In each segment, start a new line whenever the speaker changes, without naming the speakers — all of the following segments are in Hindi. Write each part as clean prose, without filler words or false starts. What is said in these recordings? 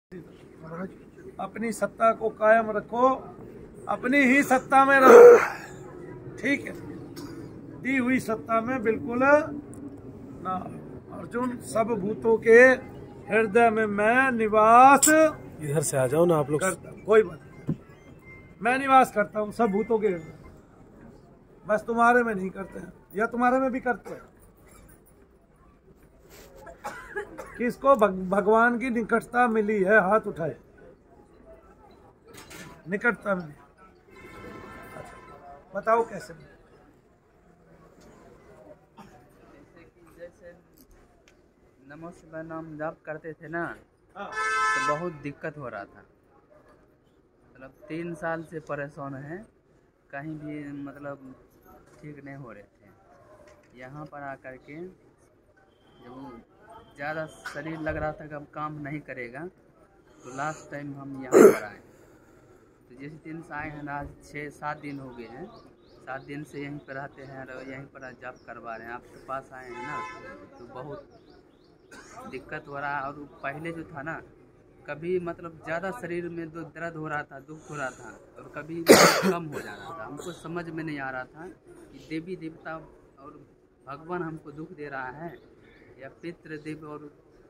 अपनी सत्ता को कायम रखो, अपनी ही सत्ता में रहो, ठीक है। दी हुई सत्ता में बिल्कुल ना। अर्जुन, सब भूतों के हृदय में मैं निवास,
इधर से आ जाओ ना आप लोग।
कोई बात नहीं, मैं निवास करता हूँ सब भूतों के हृदय, बस तुम्हारे में नहीं करते हैं, या तुम्हारे में भी करते हैं। किसको भगवान की निकटता मिली है, हाथ उठाए। निकटता मिली, बताओ कैसे मिली?
जैसे नमो शिवाय नाम जाप करते थे ना,
हाँ।
तो बहुत दिक्कत हो रहा था। मतलब 3 साल से परेशान हैं, कहीं भी मतलब ठीक नहीं हो रहे थे। यहाँ पर आकर के जब ज़्यादा शरीर लग रहा था कि अब काम नहीं करेगा, तो लास्ट टाइम हम यहाँ पर आए। तो जैसे 3 से आए हैं, आज 6-7 दिन हो गए हैं। 7 दिन से यहीं पर रहते हैं और यहीं पर जाप करवा रहे हैं। आपके पास आए हैं ना, तो बहुत दिक्कत हो रहा है। और पहले जो था ना, कभी मतलब ज़्यादा शरीर में दर्द हो रहा था, दुख हो रहा था, और कभी कम हो जा रहा था। हमको समझ में नहीं आ रहा था कि देवी देवता और भगवान हमको दुख दे रहा है या पितृ देव और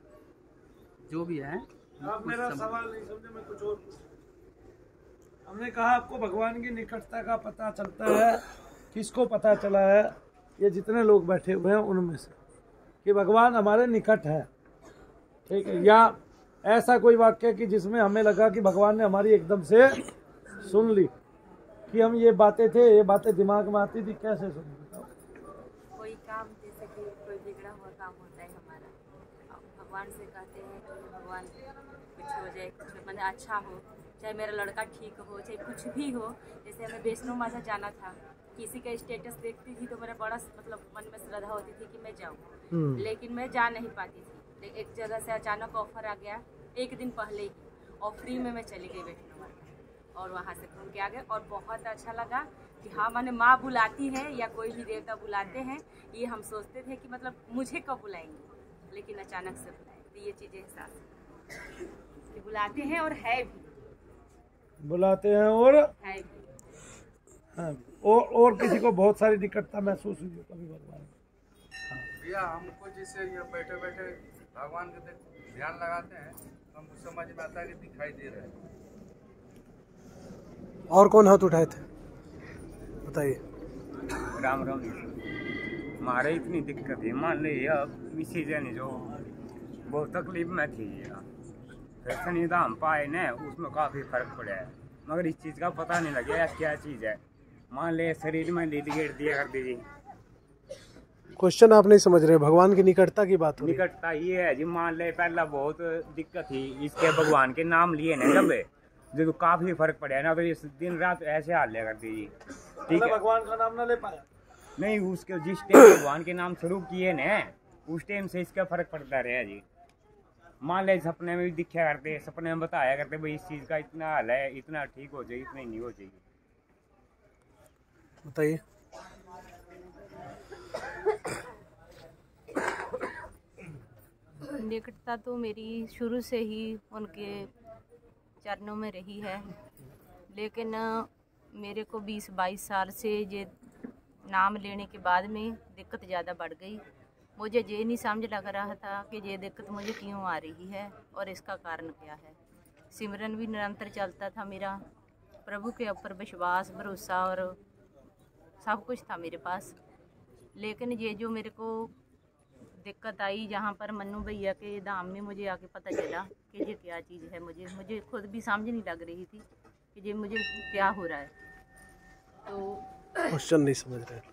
जो भी है।
आप मेरा सवाल नहीं समझे, मैं कुछ और पूछूं। हमने कहा आपको भगवान की निकटता का पता चलता है, किसको पता चला है? ये जितने लोग बैठे हुए हैं उनमें से, कि भगवान हमारे निकट है, ठीक है। या ऐसा कोई वाक्य कि जिसमें हमें लगा कि भगवान ने हमारी एकदम से सुन ली, कि हम ये बातें दिमाग में आती थी, कैसे सुनी? बताओ।
कोई काम जैसे कि कोई बिगड़ा हुआ काम होता है हमारा, भगवान से कहते हैं कि भगवान कुछ हो जाए, कुछ मतलब अच्छा हो, चाहे मेरा लड़का ठीक हो, चाहे कुछ भी हो। जैसे हमें वैष्णो माता जाना था, किसी का स्टेटस देखती थी तो मेरा बड़ा मतलब मन में श्रद्धा होती थी कि मैं जाऊँ, लेकिन मैं जा नहीं पाती थी। एक जगह से अचानक ऑफर आ गया, एक दिन पहले ही, और फ्री में मैं चली गई वैष्णो माता, और वहाँ से घूम के आ गए। और बहुत अच्छा लगा कि हाँ, माने माँ बुलाती है या कोई भी देवता बुलाते हैं। ये हम सोचते थे कि मतलब मुझे कब बुलाएंगे, लेकिन अचानक से बुलाए। तो ये चीज़ें एहसास कि बुलाते हैं और है भी,
बुलाते हैं और
है भी।
हाँ, और किसी को बहुत सारी निकटता महसूस हुई है कभी भगवान?
भैया, हमको जैसे यहाँ बैठे बैठे भगवान के ध्यान लगाते हैं, तो हमको समझ में आता है कि दिखाई दे रहा है।
और कौन हाथ उठाए थे, बताइए।
राम राम। हमारे इतनी दिक्कत है, मान लीजिए अब मिसी जन जो बहुत तकलीफ में थी, फैशन दाम पाए न, उसमें काफ़ी फर्क पड़ा है, मगर इस चीज़ का पता नहीं लगे क्या चीज़ है। मान ले शरीर में लीड गेट दिया कर दीजिए।
क्वेश्चन आप नहीं समझ रहे, भगवान की निकटता की बात हो रही है।
निकटता ये है जी, मान ले पहला बहुत दिक्कत थी, इसके भगवान के नाम लिए ना जब, जो काफ़ी फर्क पड़ा है ना, तो इस दिन रात ऐसे हाल लिया कर दीजिए, ठीक है।
भगवान का नाम ना ले पाया
नहीं, उसके जिस टाइम भगवान के नाम शुरू किए न, उस टाइम से इसका फर्क पड़ता रहा जी। मान ले सपने में भी दिखा करते, सपने में बताया करते भाई इस चीज़ का इतना हाल है, इतना ठीक हो जाए, इतना ही नहीं हो जाएगी।
बताइए।
निकटता तो मेरी शुरू से ही उनके चरणों में रही है, लेकिन मेरे को 20-22 साल से ये नाम लेने के बाद में दिक्कत ज़्यादा बढ़ गई। मुझे ये नहीं समझ लग रहा था कि ये दिक्कत मुझे क्यों आ रही है और इसका कारण क्या है। सिमरन भी निरंतर चलता था मेरा, प्रभु के ऊपर विश्वास भरोसा और सब कुछ था मेरे पास, लेकिन ये जो मेरे को दिक्कत आई, जहाँ पर मन्नू भैया के धाम में मुझे आके पता चला कि ये क्या चीज़ है। मुझे खुद भी समझ नहीं लग रही थी कि ये मुझे क्या हो रहा है। तो
क्वेश्चन नहीं समझ रहे।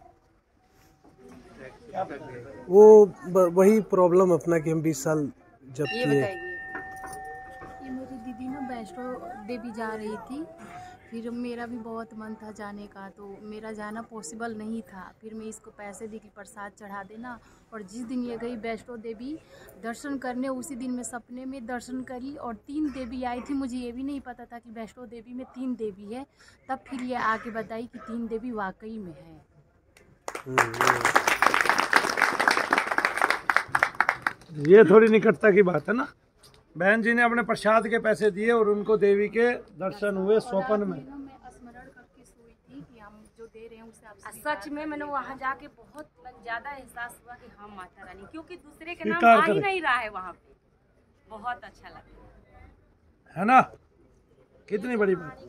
वो वही प्रॉब्लम अपना कि हम 20 साल जब
ये
किए।
ये मेरी दीदी ना वैष्णो देवी जा रही थी, फिर मेरा भी बहुत मन था जाने का, तो मेरा जाना पॉसिबल नहीं था। फिर मैं इसको पैसे दी कि प्रसाद चढ़ा देना, और जिस दिन ये गई वैष्णो देवी दर्शन करने, उसी दिन मैं सपने में दर्शन करी और 3 देवी आई थी। मुझे ये भी नहीं पता था कि वैष्णो देवी में 3 देवी है, तब फिर ये आके बताई कि 3 देवी वाकई में है।
ये थोड़ी निकटता की बात है ना। बहन जी ने अपने प्रसाद के पैसे दिए और उनको देवी के दर्शन हुए स्वप्न में।
मैं स्मरण करके सोई थी कि हम जो दे रहे हैं उसे आप
सच में मैंने वहाँ जाके बहुत ज्यादा एहसास हुआ कि हम माता रानी, क्योंकि दूसरे के नाम
स्वीकार
आ ही
करें।
नहीं रहा है वहाँ पे। बहुत अच्छा लगा
है ना, कितनी बड़ी बात।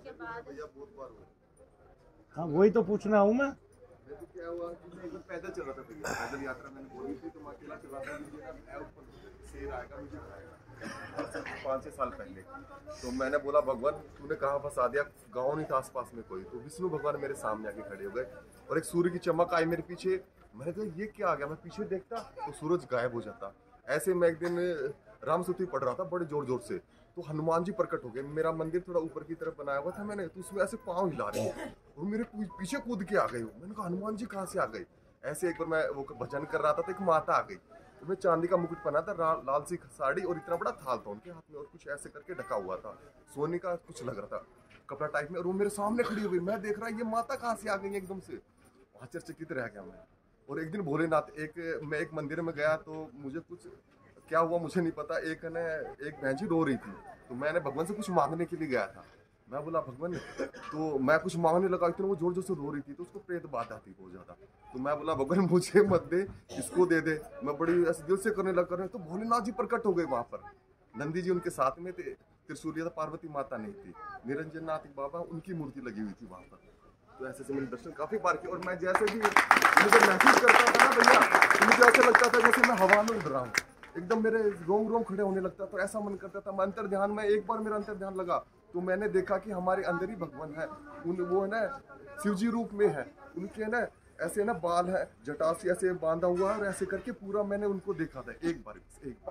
हाँ वही तो पूछना हूँ मैं।
क्या हुआ कि मैं पैदल चल रहा था, पैदल यात्रा मैंने बोली थी, तो मैं अकेला चल रहा था, मुझे ऊपर शेर आएगा मुझे खाएगा। 5-6 साल पहले तो मैंने बोला भगवान तूने कहाँ फंसा दिया, गाँव नहीं था आसपास में कोई, तो विष्णु भगवान मेरे सामने आके खड़े हो गए और एक सूर्य की चमक आई मेरे पीछे। मैंने कहा ये क्या आ गया, मैं पीछे देखता तो सूरज गायब हो जाता। ऐसे मैं एक दिन रामस्तुति पढ़ रहा था बड़े जोर जोर से, तो हनुमान जी प्रकट हो गए। मेरा मंदिर थोड़ा ऊपर की तरफ बनाया हुआ था मैंने, तो उसमें ऐसे पाँव हिला रहे हैं और मेरे पीछे कूद के आ गए। मैंने कहा हनुमान जी कहाँ से आ गए। ऐसे एक बार मैं वो भजन कर रहा था तो एक माता आ गई, तो मैं चांदी का मुकुट पहना था, लाल सी साड़ी और इतना बड़ा थाल था उनके हाथ में और कुछ ऐसे करके ढका हुआ था, सोने का कुछ लग रहा था कपड़ा टाइप में, और वो मेरे सामने खड़ी हो गई। मैं देख रहा ये माता कहाँ से आ गई एकदम से, आश्चर्यचकित रह गया मैं। और एक दिन भोलेनाथ मैं एक मंदिर में गया तो मुझे कुछ क्या हुआ मुझे नहीं पता, एक बहन जी रो रही थी, तो मैंने भगवान से कुछ मांगने के लिए गया था। मैं बोला भगवान, तो मैं कुछ मांगने लगा, इतना वो जोर जोर से रो रही थी, तो उसको प्रेत बाधा थी बहुत ज्यादा। तो मैं बोला भगवान मुझे मत दे, इसको दे दे। मैं बड़ी ऐसे दिल से करने लगा, तो भोलेनाथ जी प्रकट हो गए वहां पर। नंदी जी उनके साथ में थे, त्रिशूलिया पार्वती माता नहीं थी, निरंजन नाथ बाबा उनकी मूर्ति लगी हुई थी वहां पर। तो ऐसे मैंने दर्शन काफी बार किए और मैं जैसे भी मुझे महसूस करता था ना भैया, तो मुझे ऐसा लगता था जैसे मैं हवा में उड़ रहा हूँ, एकदम मेरे रोम रोम खड़े होने लगता। तो ऐसा मन करता था मैं अंतर ध्यान में, एक बार मेरा अंतर ध्यान लगा तो मैंने देखा कि हमारे अंदर ही भगवान है। वो है ना शिवजी रूप में है, उनके ना ऐसे ना बाल है, जटासी ऐसे बांधा हुआ है और ऐसे करके पूरा मैंने उनको देखा था एक बार।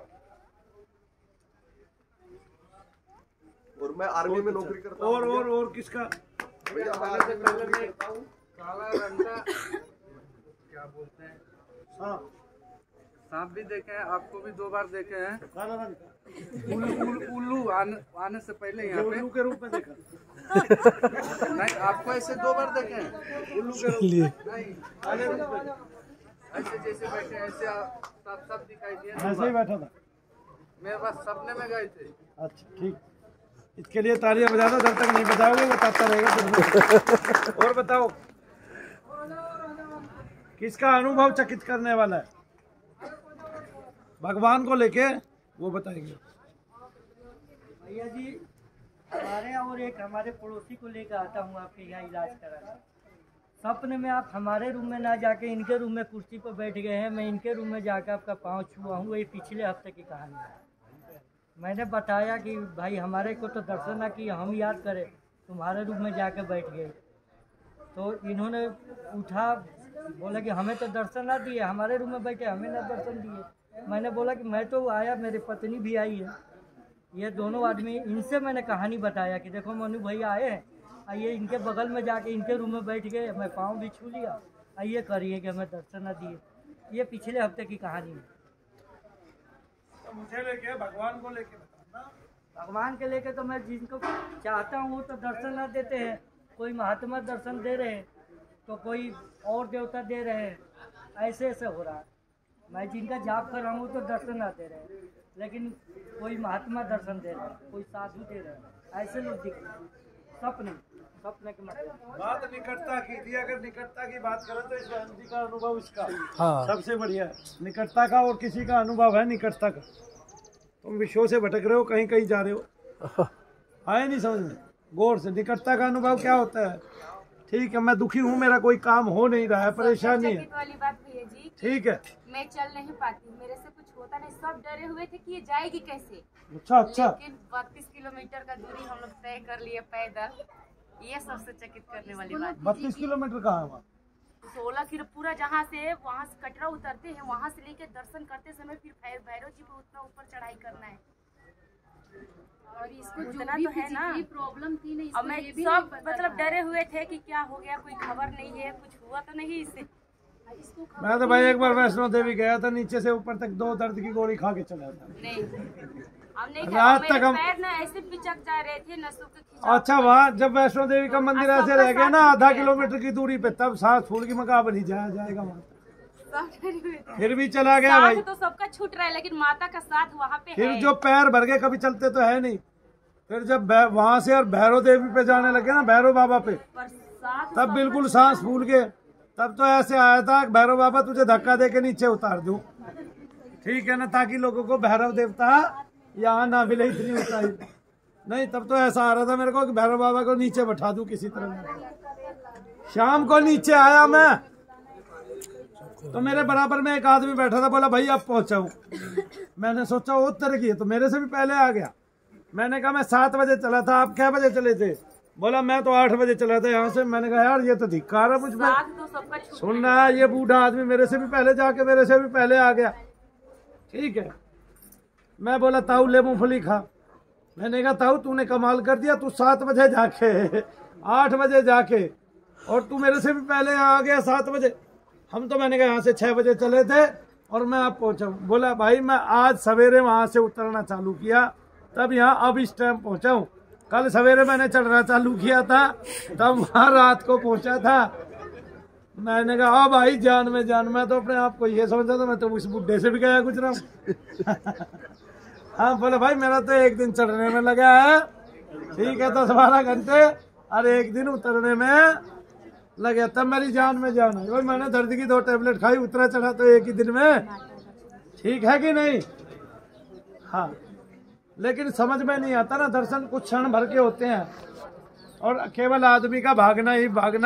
और मैं आर्मी में नौकरी करता हूँ।
और किसका
भैया आर्मी में नौकरी करता हूँ। काला रंग का क्या बोलते हैं, सांप भी देखे हैं, आपको भी 2 बार देखे हैं।
काला रंग का
उल्लू आने से पहले यहाँ पे
उल्लू के रूप में देखा।
नहीं, आपको ऐसे 2 बार देखे हैं
उल्लू के रूप में
नहीं,
काले रूप में
ऐसे जैसे बैठे ऐसे सब दिखाई दिए।
ऐसे ही बैठा था
मेरे पास सपने में गए थे।
अच्छा ठीक, इसके लिए तालियां बजा दो, जब तक नहीं बजाओगे बताता रहेगा। और बताओ किसका अनुभव चकित करने वाला है भगवान को लेके, वो बताएंगे।
भैया जी हमारे और एक हमारे पड़ोसी को लेकर आता हूँ आपके यहाँ इलाज कराने। सपने में आप हमारे रूम में ना जाके इनके रूम में कुर्सी पर बैठ गए हैं, मैं इनके रूम में जाकर आपका पाँव छुआ हूँ। ये पिछले हफ्ते की कहानी है। मैंने बताया कि भाई हमारे को तो दर्शन ना किया, हम याद करें, तुम्हारे रूम में जाकर बैठ गए। तो इन्होंने उठा, बोला कि हमें तो दर्शन ना दिए, हमारे रूम में बैठे हमें ना दर्शन दिए। मैंने बोला कि मैं तो आया, मेरी पत्नी भी आई है, ये दोनों आदमी, इनसे मैंने कहानी बताया कि देखो मनु भैया आए हैं, आइए इनके बगल में जाके इनके रूम में बैठ गए, मैं पाँव भी छू लिया, आइए करिए कि हमें दर्शन ना दिए। ये पिछले हफ्ते की कहानी है।
तो मुझे लेके भगवान को लेके बताना।
भगवान के लेके तो मैं जिनको चाहता हूँ वो तो दर्शन ना देते हैं। कोई महात्मा दर्शन दे रहे हैं तो कोई और देवता दे रहे हैं, ऐसे ऐसे हो रहा है। मैं जिनका जाप कर रहा हूँ तो दर्शन ना दे रहे हैं, लेकिन कोई महात्मा दर्शन दे रहे हैं, कोई साधु दे रहे हैं, ऐसे लोग दिख रहे हैं। सपने के मतलब
बात निकटता की थी। अगर निकटता की बात करें तो इस बहन जी का अनुभव इसका
हाँ।
सबसे बढ़िया है, निकटता का। और किसी का अनुभव है निकटता का? तुम विषयों से भटक रहे हो, कहीं कहीं जा रहे हो, आए नहीं समझ में। गौर से, निकटता का अनुभव क्या होता है? ठीक है, मैं दुखी हूँ, मेरा कोई काम हो नहीं रहा है, परेशानी है,
वाली बात भैया जी,
ठीक है,
मैं चल नहीं पाती, मेरे से कुछ होता नहीं, सब डरे हुए थे कि ये जाएगी कैसे।
अच्छा अच्छा।
लेकिन 32 किलोमीटर का दूरी हम लोग तय कर लिए पैदल, ये सबसे चकित करने वाली बात।
32 किलोमीटर कहाँ है वहाँ?
16 किलो पूरा, जहाँ से वहाँ से कटरा उतरते हैं, वहाँ से लेके दर्शन करते समय फिर भैरव जी को उतना ऊपर चढ़ाई करना है।
और इसको
उतना
जो भी
तो है ना
प्रॉब्लम थी ना,
अब मैं सब मतलब डरे हुए थे कि क्या हो गया, कोई खबर नहीं है, कुछ हुआ तो नहीं इससे।
मैं तो भाई एक बार वैष्णो देवी गया था, नीचे से ऊपर तक 2 दर्द की गोली खा के चला था।
नहीं अब नहीं,
रात
मेरे
तक हम
पैर ना ऐसे पिचक जा रहे थे, नसों के खिंचाव।
अच्छा, वहाँ जब वैष्णो देवी का मंदिर ऐसे रह गया ना आधा किलोमीटर की दूरी पे, तब सांस फूल की मका बनी जाएगा वहाँ। फिर भी चला गया भाई।
तो सबका छूट रहा है, लेकिन माता का साथ वहाँ पे
फिर
है।
जो पैर भर के कभी चलते तो है नहीं। फिर जब वहां से और भैरव देवी पे जाने लगे ना, भैरव बाबा पे, तब बिल्कुल सांस फूल गए। तब तो ऐसे आया था भैरव बाबा तुझे धक्का दे के नीचे उतार दूं, ठीक है ना, ताकि लोगों को भैरव देवता यहाँ ना मिले, इतनी ऊंचाई नहीं। तब तो ऐसा आ रहा था मेरे को कि भैरव बाबा को नीचे बैठा दूं किसी तरह। शाम को नीचे आया मैं, तो मेरे बराबर में एक आदमी बैठा था, बोला भाई अब पहुंचा हूँ। मैंने सोचा वो तरह की है, तो मेरे से भी पहले आ गया। मैंने कहा मैं 7 बजे चला था, आप क्या बजे चले थे? बोला मैं तो 8 बजे चला था यहाँ से। मैंने कहा यार ये तो धिक्कार है मुझ में, सुन रहा है ये बूढ़ा आदमी मेरे से भी पहले जाके मेरे से भी पहले आ गया, ठीक है। मैं बोला ताऊ ले मूंगफली खा। मैंने कहा ताऊ तूने कमाल कर दिया, तू 7 बजे जाके 8 बजे जाके और तू मेरे से भी पहले आ गया 7 बजे। हम तो मैंने कहा यहाँ से 6 बजे चले थे और मैं अब पहुंचा हूँ। बोला भाई मैं आज सवेरे वहां से उतरना चालू किया, तब यहाँ अब इस टाइम पहुंचा हूँ। कल सवेरे मैंने चढ़ना चालू किया था, तब वहां रात को पहुंचा था। मैंने कहा हाँ भाई जान में जान। मैं तो अपने आप को ये समझता था मैं तो उस बुड्ढे से भी गया गुजरा हूँ। हाँ बोले भाई मेरा तो एक दिन चढ़ने में लगा है, ठीक है, 10-12 घंटे, और एक दिन उतरने में लगे, तब मेरी जान में जान है। मैंने दर्द की 2 टेबलेट खाई, उतरा चढ़ा तो एक ही दिन में, ठीक है कि नहीं। हाँ लेकिन समझ में नहीं आता ना, दर्शन कुछ क्षण भर के होते हैं और केवल आदमी का भागना ही भागना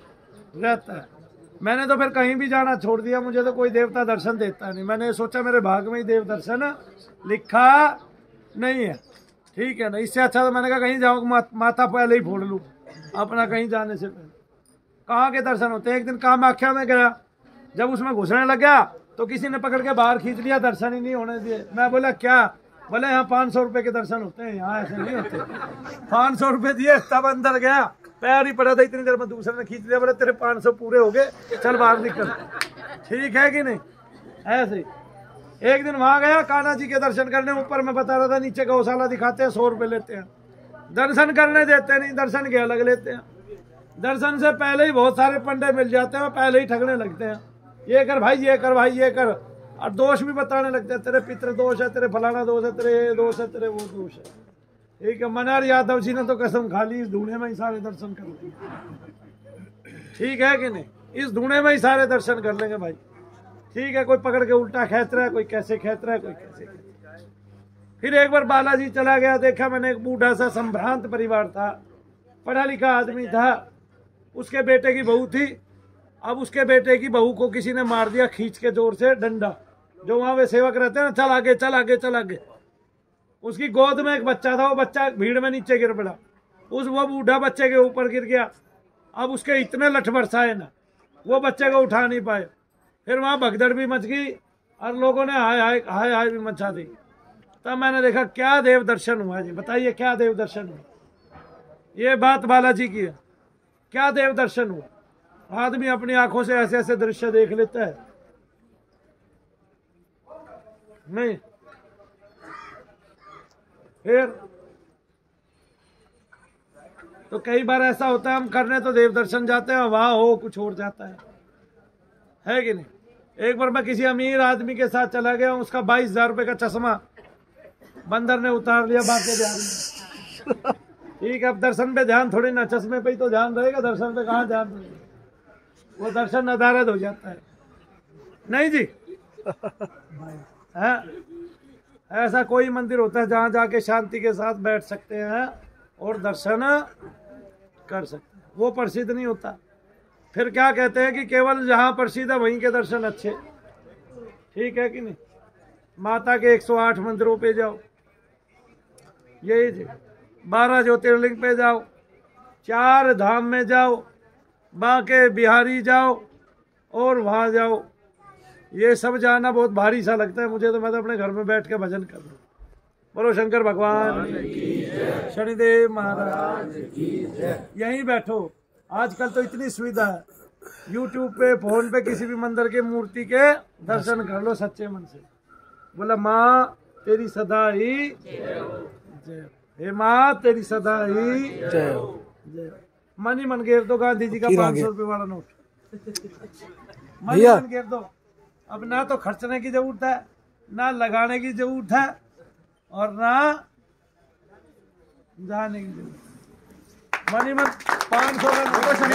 रहता है। मैंने तो फिर कहीं भी जाना छोड़ दिया, मुझे तो कोई देवता दर्शन देता नहीं। मैंने सोचा मेरे भाग में ही देव दर्शन लिखा नहीं है, ठीक है ना। इससे अच्छा तो मैंने कहा कहीं जाऊँ माथा पहले ही फोड़ लूँ अपना, कहीं जाने से पहले। कहाँ के दर्शन होते हैं? एक दिन कामाख्या में गया, जब उसमें घुसने लग गया तो किसी ने पकड़ के बाहर खींच लिया, दर्शन ही नहीं होने दिए। मैं बोला क्या? बोले यहाँ 500 रुपए के दर्शन होते हैं, यहाँ ऐसे नहीं होते। 500 रुपए दिए, तब अंदर गया, पैर ही पड़ा था, इतनी देर में दूसरे ने खींच लिया। बोले तेरे 500 पूरे हो गए, चल बाहर निकल, ठीक है कि नहीं। ऐसे एक दिन वहां गया कान्हा जी के दर्शन करने, ऊपर में बता रहा था नीचे गौशाला दिखाते हैं, 100 रुपए लेते हैं, दर्शन करने देते नहीं, दर्शन के अलग लेते हैं। दर्शन से पहले ही बहुत सारे पंडे मिल जाते हैं, पहले ही ठगने लगते हैं, ये कर भाई ये कर भाई ये कर, और दोष भी बताने लगते हैं, तेरे पितृ दोष है, तेरे फलाना दोष है, तेरे ये दोष है, तेरे वो दोष है, ठीक है। मनहर यादव जी ने तो कसम खा ली इस धूने में ही सारे दर्शन कर लेंगे, ठीक है कि नहीं। इस धूने में ही सारे दर्शन कर लेंगे भाई, ठीक है। कोई पकड़ के उल्टा खींच रहा है, कोई कैसे खींच रहा है, कोई कैसे खींच रहा है। फिर एक बार बालाजी चला गया, देखा मैंने एक बूढ़ा सा संभ्रांत परिवार था, पढ़ा लिखा आदमी था, उसके बेटे की बहू थी। अब उसके बेटे की बहू को किसी ने मार दिया खींच के जोर से डंडा, जो वहां वे सेवक रहते हैं ना, चल आगे चल आगे चल आगे। उसकी गोद में एक बच्चा था, वो बच्चा भीड़ में नीचे गिर पड़ा, वो बूढ़ा बच्चे के ऊपर गिर गया। अब उसके इतने लठ बरसाए ना, वो बच्चे को उठा नहीं पाए। फिर वहां भगदड़ भी मच गई और लोगों ने हाय हाय हाय हाय भी मचा दी। तब मैंने देखा क्या देव दर्शन हुआ जी, बताइए क्या देव दर्शन हुआ। ये बात बालाजी की है, क्या देव दर्शन हुआ। आदमी अपनी आंखों से ऐसे ऐसे दृश्य देख लेता है, नहीं। फिर तो कई बार ऐसा होता है, हम करने तो देव दर्शन जाते हैं, वहां हो कुछ और जाता है कि नहीं। एक बार मैं किसी अमीर आदमी के साथ चला गया, उसका 22,000 रुपए का चश्मा बंदर ने उतार लिया बाकी ध्यान में, ठीक है। अब दर्शन पे ध्यान थोड़ी ना, चश्मे पे ही तो ध्यान रहेगा, दर्शन पे कहाँ ध्यान रहेगा, वो दर्शन नदारद हो जाता है, नहीं जी। है ऐसा कोई मंदिर होता है जहाँ जाके शांति के साथ बैठ सकते हैं और दर्शन कर सकते हैं, वो प्रसिद्ध नहीं होता। फिर क्या कहते हैं कि केवल जहाँ प्रसिद्ध है वहीं के दर्शन अच्छे, ठीक है कि नहीं। माता के 108 मंदिरों पे जाओ, यही जी 12 ज्योतिर्लिंग पे जाओ, 4 धाम में जाओ, बांके बिहारी जाओ और वहाँ जाओ। ये सब जाना बहुत भारी सा लगता है मुझे, तो मैं तो अपने घर में बैठ के भजन कर लूँ। बोलो शंकर भगवान, शनिदेव महाराज, यहीं बैठो। आजकल तो इतनी सुविधा है, YouTube पे फोन पे किसी भी मंदिर के मूर्ति के दर्शन कर लो सच्चे मन से। बोला माँ तेरी सदा ही जय, हे माँ तेरी सदा ही जय। मन ही मन घेर दो गांधी जी का 500 रुपए वाला नोट, मन ही मन घेर दो, अब ना तो खर्चने की जरूरत है, ना लगाने की जरूरत है, और ना जाने की जरूरत है। मनी मन 500 का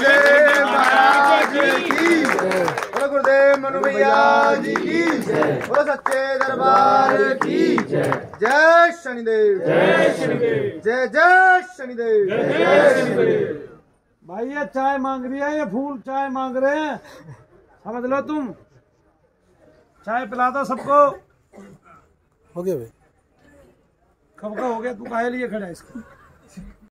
बोलो गुरुदेव मनु भैया जी की जय, बोलो सच्चे दरबार की जय। जय शनिदेव, जय शनिदेव, जय जय शनिदेव, जय शनिदेव।
भाई ये चाय मांग रही है, ये फूल चाय मांग रहे हैं, समझ लो तुम। चाय पिला दो सबको।
हो गया भाई,
कब का हो गया? तू काहे लिए खड़ा है इसको?